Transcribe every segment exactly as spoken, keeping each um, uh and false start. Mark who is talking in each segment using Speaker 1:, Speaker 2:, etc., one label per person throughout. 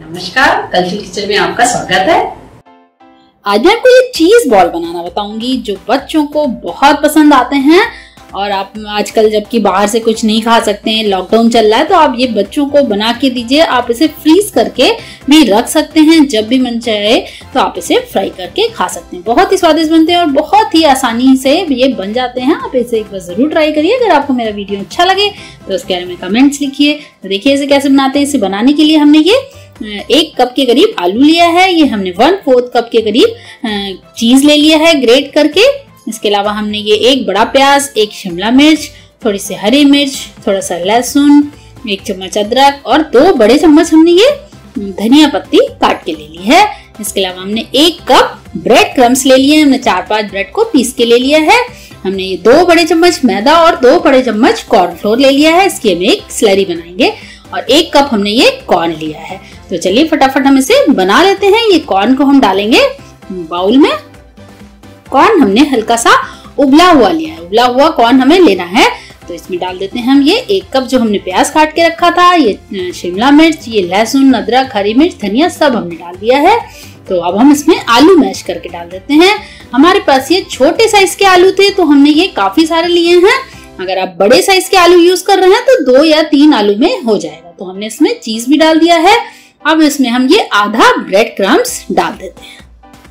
Speaker 1: नमस्कार, cultural kitchen में आपका स्वागत है।
Speaker 2: आज मैं आपको ये चीज बॉल बनाना बताऊंगी जो बच्चों को बहुत पसंद आते हैं। और आप आजकल जबकि बाहर से कुछ नहीं खा सकते हैं, लॉकडाउन चल रहा है, तो आप ये बच्चों को बना के दीजिए। आप इसे फ्रीज करके भी रख सकते हैं, जब भी मन चाहे तो आप इसे फ्राई करके खा सकते हैं। बहुत ही स्वादिष्ट बनते हैं और बहुत ही आसानी से ये बन जाते हैं। आप इसे एक बार जरूर ट्राई करिए। अगर आपको मेरा वीडियो अच्छा लगे तो उसके बारे में कमेंट्स लिखिए। तो देखिए इसे कैसे बनाते हैं। इसे बनाने के लिए हमने ये एक कप के करीब आलू लिया है। ये हमने वन फोर्थ कप के करीब चीज ले लिया है ग्रेट करके। इसके अलावा हमने ये एक बड़ा प्याज, एक शिमला मिर्च, थोड़ी सी हरी मिर्च, थोड़ा सा लहसुन, एक चम्मच अदरक और दो बड़े चम्मच हमने ये धनिया पत्ती काट के ले ली है। इसके अलावा हमने एक कप ब्रेड क्रम्स ले लिए। हमने चार पांच ब्रेड को पीस के ले लिया है। हमने ये दो बड़े चम्मच मैदा और दो बड़े चम्मच कॉर्नफ्लोर ले लिया है। इसकी हम एक स्लरी बनाएंगे। और एक कप हमने ये कॉर्न लिया है। तो चलिए फटाफट हम इसे बना लेते हैं। ये कॉर्न को हम डालेंगे बाउल में। कॉर्न हमने हल्का सा उबला हुआ लिया है। उबला हुआ कॉर्न हमें लेना है। तो इसमें डाल देते हैं हम ये एक कप जो हमने प्याज काट के रखा था, ये शिमला मिर्च, ये लहसुन, अदरक, हरी मिर्च, धनिया सब हमने डाल दिया है। तो अब हम इसमें आलू मैश करके डाल देते हैं। हमारे पास ये छोटे साइज के आलू थे तो हमने ये काफी सारे लिए हैं। अगर आप बड़े साइज के आलू यूज कर रहे हैं तो दो या तीन आलू में हो जाएगा। तो हमने इसमें चीज भी डाल दिया है। अब इसमें हम ये आधा ब्रेड क्रम्स डाल देते हैं।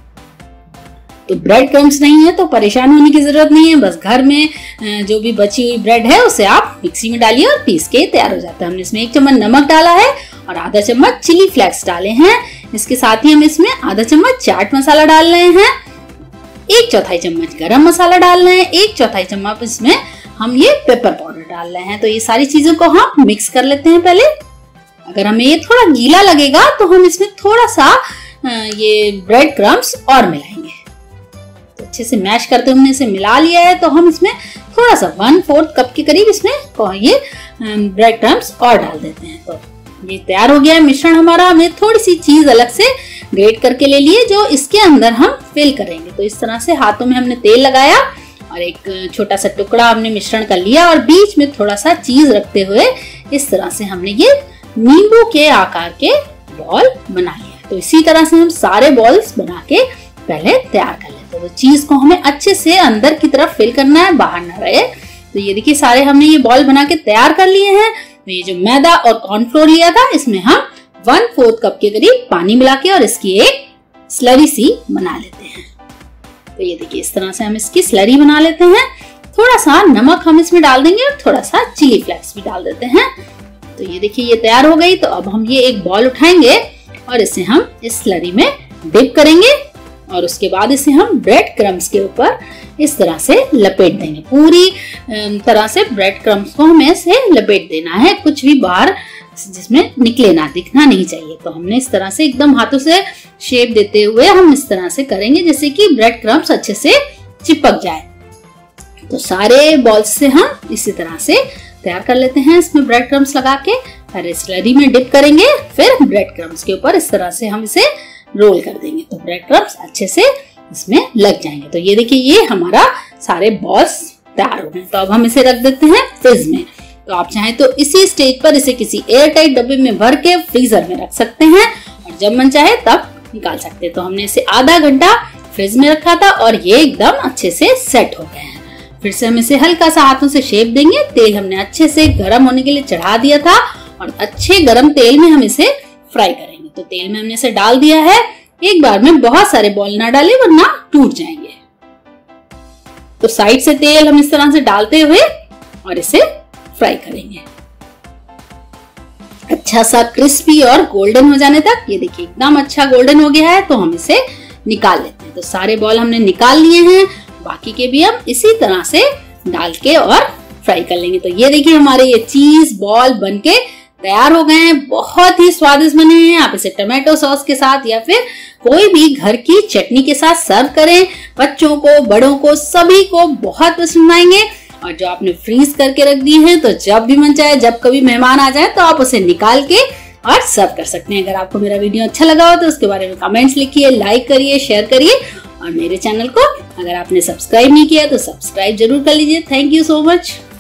Speaker 2: तो ब्रेड क्रम्स नहीं है तो परेशान होने की जरूरत नहीं है। बस घर में जो भी बची हुई ब्रेड है उसे आप मिक्सी में डालिए और पीस के तैयार हो जाता है। हमने इसमें एक चम्मच नमक डाला है और आधा चम्मच चिली फ्लेक्स डाले हैं। इसके साथ ही हम इसमें आधा चम्मच चाट मसाला डाल रहे हैं। एक चौथाई चम्मच गरम मसाला डाल रहे हैं। एक चौथाई चम्मच इसमें हम ये पेपर पाउडर डाल रहे हैं। तो ये सारी चीजों को हम मिक्स कर लेते हैं पहले। अगर हमें ये थोड़ा गीला लगेगा तो हम इसमें थोड़ा सा ये ब्रेड क्रम्स और मिलाएंगे। तो अच्छे से मैश करते हमने इसे मिला लिया है। तो हम इसमें थोड़ा सा वन फोर्थ कप के करीब इसमें ये ब्रेड क्रम्स और डाल देते हैं। तो ये तैयार हो गया है मिश्रण हमारा। हमने थोड़ी सी चीज अलग से ग्रेट करके ले लिए जो इसके अंदर हम फिल करेंगे। तो इस तरह से हाथों में हमने तेल लगाया और एक छोटा सा टुकड़ा हमने मिश्रण कर लिया और बीच में थोड़ा सा चीज रखते हुए इस तरह से हमने ये नींबू के आकार के बॉल बना लिया। तो इसी तरह से हम सारे बॉल्स बना के पहले तैयार कर लेते हैं। तो चीज को हमें अच्छे से अंदर की तरफ फिल करना है, बाहर ना रहे। तो ये देखिए सारे हमने ये बॉल बना के तैयार कर लिए हैं। तो ये जो मैदा और कॉर्नफ्लोर लिया था इसमें हम वन फोर्थ कप के करीब पानी मिला के और इसकी एक स्लरी सी बना लेते हैं। तो ये देखिए इस तरह से हम इसकी स्लरी बना लेते हैं। थोड़ा सा नमक हम इसमें डाल देंगे और थोड़ा सा चिली फ्लेक्स भी डाल देते हैं। तो ये देखिए ये तैयार हो गई। तो अब हम ये एक बॉल उठाएंगे और इसे हम इस स्लरी में डिप करेंगे और उसके बाद इसे हम ब्रेड क्रम्स के ऊपर इस तरह से लपेट देंगे। पूरी तरह से ब्रेड क्रम्स को हमें इसे लपेट देना है। कुछ भी बाहर जिसमें निकले ना, दिखना नहीं चाहिए। तो हमने इस तरह से एकदम हाथों से शेप देते हुए हम इस तरह से करेंगे जैसे कि ब्रेड क्रम्स अच्छे से चिपक जाए। तो सारे बॉल्स से हम इसी तरह से तैयार कर लेते हैं। इसमें ब्रेड क्रम्स लगा के फिर स्लरी में डिप करेंगे। फिर ब्रेड क्रम्स के ऊपर इस तरह से हम इसे रोल कर देंगे तो ब्रेड क्रम्स अच्छे से इसमें लग जाएंगे। तो ये देखिए ये हमारा सारे बॉल्स तैयार हो गए। तो अब हम इसे रख देते हैं फ्रिज में। तो आप चाहें तो इसी स्टेज पर इसे किसी एयर टाइट डब्बे में भर के फ्रीजर में रख सकते हैं और जब मन चाहे तब निकाल सकते हैं। तो हमने इसे आधा घंटा फ्रिज में रखा था और ये एकदम अच्छे से सेट हो गए हैं। फिर से हम इसे हल्का सा हाथों से शेप देंगे। तेल हमने अच्छे से गर्म होने के लिए चढ़ा दिया था और अच्छे गर्म तेल में हम इसे फ्राई करेंगे। तो तेल में हमने इसे डाल दिया है। एक बार में बहुत सारे बॉल ना डालें वरना टूट जाएंगे। तो साइड से तेल हम इस तरह से डालते हुए और इसे फ्राई करेंगे अच्छा सा क्रिस्पी और गोल्डन हो जाने तक। ये देखिए एकदम अच्छा गोल्डन हो गया है। तो हम इसे निकाल लेते हैं। तो सारे बॉल हमने निकाल लिए हैं। बाकी के भी हम इसी तरह से डाल के और फ्राई कर लेंगे। तो ये देखिए हमारे ये चीज बॉल बनके तैयार हो गए हैं। बहुत ही स्वादिष्ट बने हैं। आप इसे टमाटो सॉस के साथ या फिर कोई भी घर की चटनी के साथ सर्व करें। बच्चों को, बड़ों को, सभी को बहुत पसंद आएंगे। और जो आपने फ्रीज करके रख दिए हैं तो जब भी मन चाहे, जब कभी मेहमान आ जाए तो आप उसे निकाल के और सर्व कर सकते हैं। अगर आपको मेरा वीडियो अच्छा लगा हो तो उसके बारे में कमेंट्स लिखिए, लाइक करिए, शेयर करिए और मेरे चैनल को अगर आपने सब्सक्राइब नहीं किया तो सब्सक्राइब जरूर कर लीजिए। Thank you so much.